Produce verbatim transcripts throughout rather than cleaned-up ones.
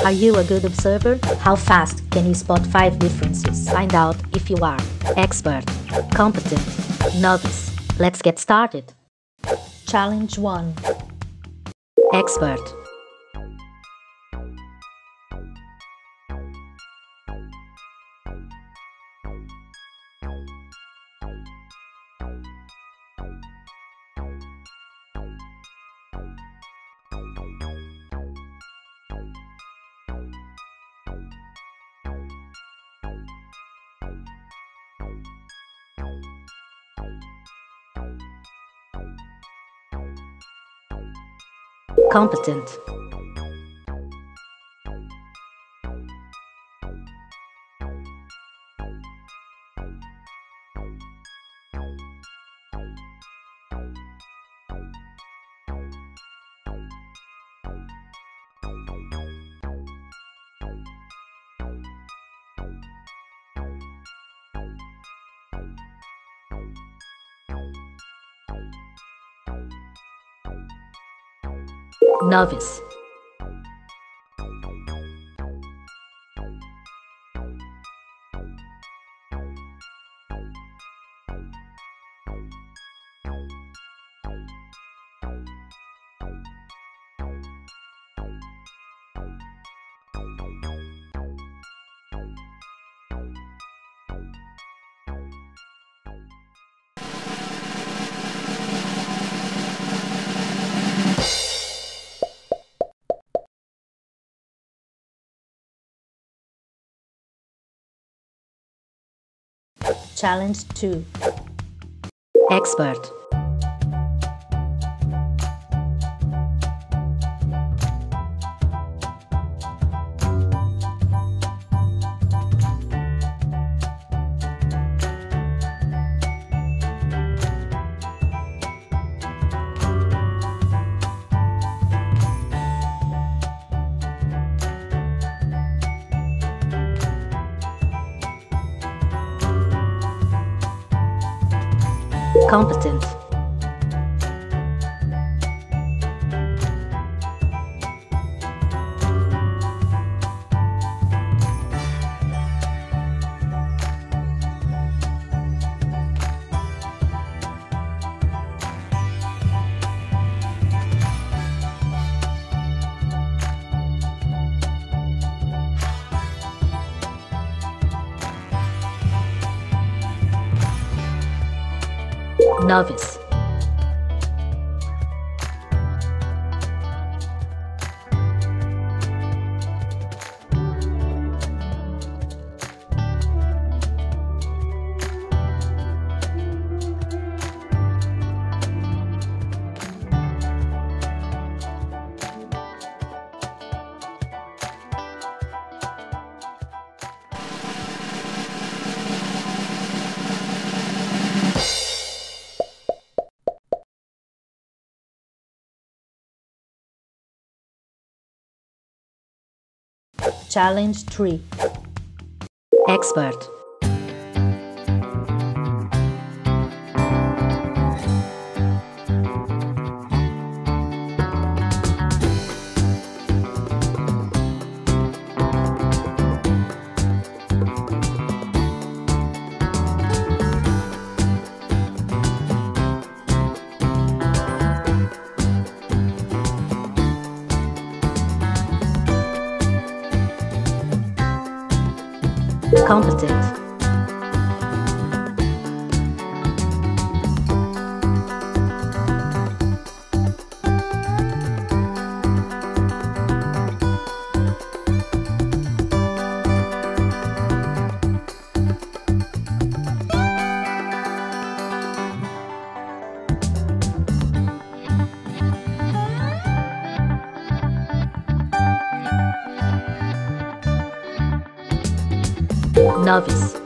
Are you a good observer? How fast can you spot five differences? Find out if you are expert, competent, novice. Let's get started. Challenge one. Expert. Competent. Novice. Challenge two. Expert. Competent. Novice. Challenge three. Expert. Competent. Novice.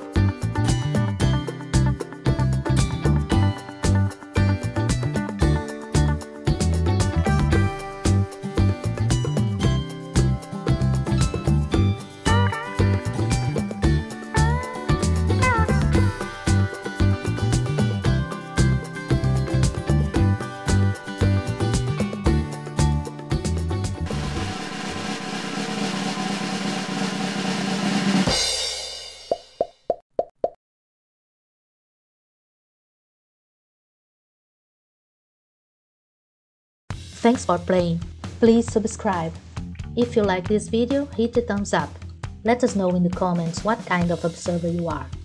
Thanks for playing. Please subscribe. If you like this video, hit the thumbs up. Let us know in the comments what kind of observer you are.